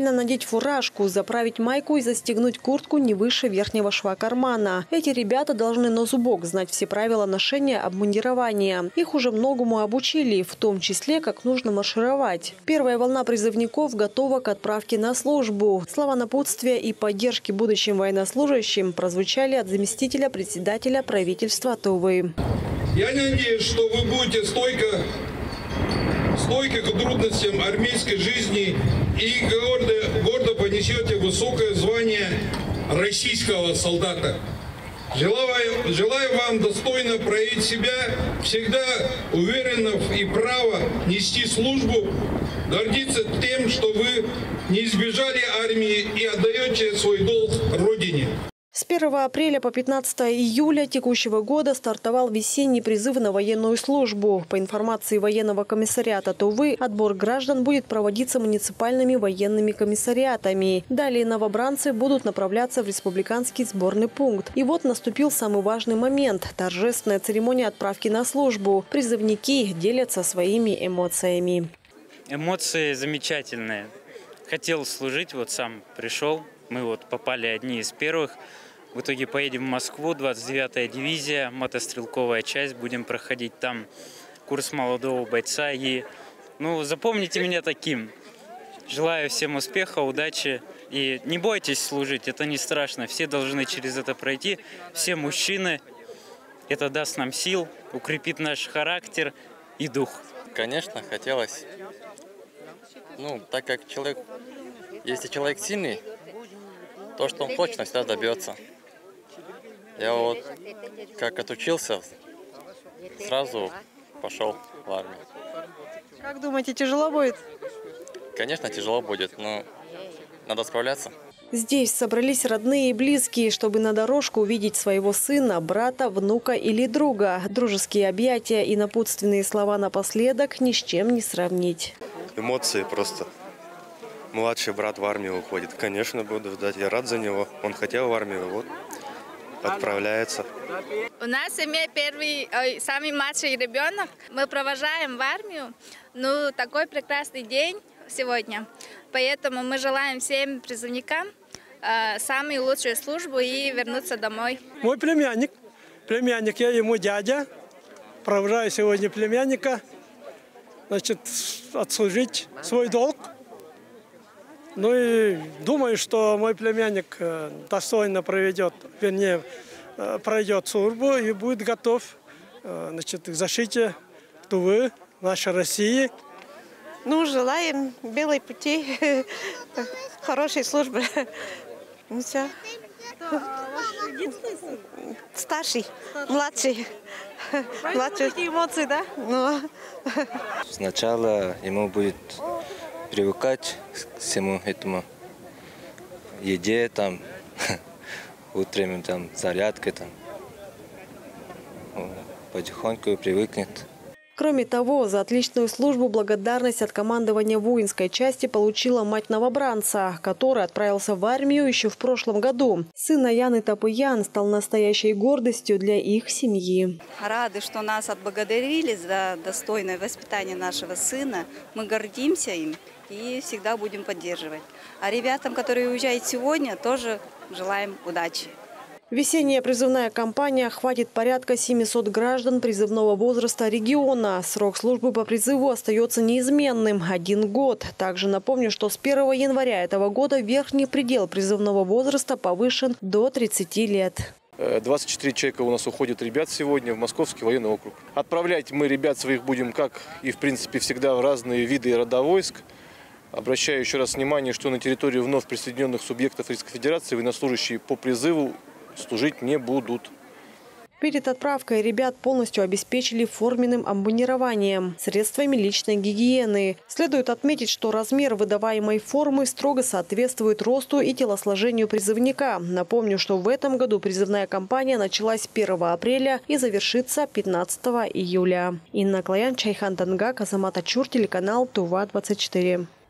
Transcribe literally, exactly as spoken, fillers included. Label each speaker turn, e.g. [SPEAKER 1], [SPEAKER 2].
[SPEAKER 1] Правильно надеть фуражку, заправить майку и застегнуть куртку не выше верхнего шва кармана. Эти ребята должны на зубок знать все правила ношения обмундирования. Их уже многому обучили, в том числе, как нужно маршировать. Первая волна призывников готова к отправке на службу. Слова напутствия и поддержки будущим военнослужащим прозвучали от заместителя председателя правительства Тувы.
[SPEAKER 2] Я надеюсь, что вы будете стойко, стойки к трудностям армейской жизни и гордо, гордо понесете высокое звание российского солдата. Желаю, желаю вам достойно проявить себя, всегда уверенно и право нести службу, гордиться тем, что вы не избежали армии и отдаете свой долг Родине.
[SPEAKER 1] С первого апреля по пятнадцатое июля текущего года стартовал весенний призыв на военную службу. По информации военного комиссариата Тувы, отбор граждан будет проводиться муниципальными военными комиссариатами. Далее новобранцы будут направляться в республиканский сборный пункт. И вот наступил самый важный момент – торжественная церемония отправки на службу. Призывники делятся своими эмоциями.
[SPEAKER 3] Эмоции замечательные. Хотел служить, вот сам пришел. Мы вот попали одни из первых. В итоге поедем в Москву, двадцать девятая дивизия, мотострелковая часть. Будем проходить там курс молодого бойца. И, ну, запомните меня таким. Желаю всем успеха, удачи. И не бойтесь служить, это не страшно. Все должны через это пройти. Все мужчины. Это даст нам сил, укрепит наш характер и дух.
[SPEAKER 4] Конечно, хотелось. Ну, так как человек, если человек сильный, то, что он хочет, он всегда добьется. Я вот как отучился, сразу пошел в армию.
[SPEAKER 1] Как думаете, тяжело будет?
[SPEAKER 4] Конечно, тяжело будет, но надо справляться.
[SPEAKER 1] Здесь собрались родные и близкие, чтобы на дорожку увидеть своего сына, брата, внука или друга. Дружеские объятия и напутственные слова напоследок ни с чем не сравнить.
[SPEAKER 5] Эмоции просто. Младший брат в армию уходит. Конечно, буду ждать. Я рад за него. Он хотел в армию, вот, отправляется.
[SPEAKER 6] У нас в семье первый, ой, самый младший ребенок. Мы провожаем в армию. Ну, такой прекрасный день сегодня. Поэтому мы желаем всем призывникам э, самую лучшую службу и вернуться домой.
[SPEAKER 7] Мой племянник. Племянник, я ему дядя. Провожаю сегодня племянника. Значит, отслужить свой долг. Ну и думаю, что мой племянник достойно проведет, вернее, пройдет службу и будет готов, значит, к защите Тувы, нашей России.
[SPEAKER 8] Ну, желаем белой пути, хорошей службы. Ну, все. Старший, младший.
[SPEAKER 1] Младший. Какие эмоции, да?
[SPEAKER 8] Ну.
[SPEAKER 9] Сначала ему будет привыкать к всему этому, еде, там, утренним там, зарядкой, там, потихоньку привыкнет.
[SPEAKER 1] Кроме того, за отличную службу благодарность от командования воинской части получила мать новобранца, который отправился в армию еще в прошлом году. Сын Аяны Тапыян стал настоящей гордостью для их семьи.
[SPEAKER 10] Рады, что нас отблагодарили за достойное воспитание нашего сына. Мы гордимся им и всегда будем поддерживать. А ребятам, которые уезжают сегодня, тоже желаем удачи.
[SPEAKER 1] Весенняя призывная кампания охватит порядка семисот граждан призывного возраста региона. Срок службы по призыву остается неизменным – один год. Также напомню, что с первого января этого года верхний предел призывного возраста повышен до тридцати лет.
[SPEAKER 11] двадцать четыре человека у нас уходят ребят сегодня в Московский военный округ. Отправлять мы ребят своих будем, как и в принципе всегда, в разные виды и рода войск. Обращаю еще раз внимание, что на территории вновь присоединенных субъектов Российской Федерации военнослужащие по призыву служить не будут.
[SPEAKER 1] Перед отправкой ребят полностью обеспечили форменным обмундированием, средствами личной гигиены. Следует отметить, что размер выдаваемой формы строго соответствует росту и телосложению призывника. Напомню, что в этом году призывная кампания началась первого апреля и завершится пятнадцатого июля. Инна Клоян, Чайхан Танга, Азамат Ачур, телеканал Тува двадцать четыре.